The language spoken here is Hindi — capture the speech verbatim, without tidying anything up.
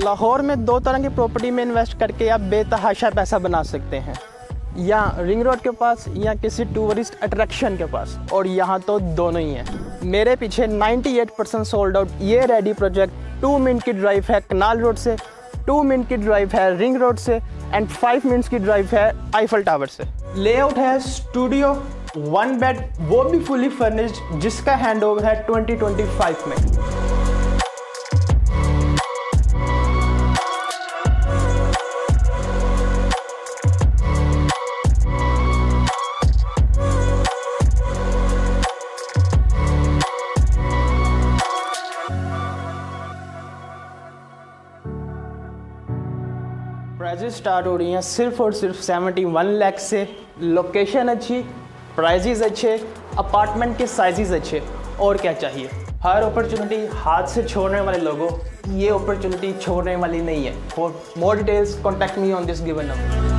लाहौर में दो तरह की प्रॉपर्टी में इन्वेस्ट करके आप बेतहाशा पैसा बना सकते हैं, या रिंग रोड के पास या किसी टूरिस्ट अट्रैक्शन के पास, और यहाँ तो दोनों ही हैं। मेरे पीछे अट्ठानवे परसेंट सोल्ड आउट ये रेडी प्रोजेक्ट टू मिनट की ड्राइव है कनाल रोड से, टू मिनट की ड्राइव है रिंग रोड से एंड फाइव मिनट्स की ड्राइव है आईफल टावर से। लेआउट है स्टूडियो, वन बेड, वो भी फुली फर्निश्ड, जिसका हैंडओवर है ट्वेंटी ट्वेंटी फाइव में। प्राइजेस स्टार्ट हो रही हैं सिर्फ और सिर्फ इकहत्तर लाख से। लोकेशन अच्छी, प्राइजेस अच्छे, अपार्टमेंट के साइजेस अच्छे, और क्या चाहिए। हर अपॉर्चुनिटी हाथ से छोड़ने वाले लोगों ये अपॉर्चुनिटी छोड़ने वाली नहीं है। For more details contact me on this given number.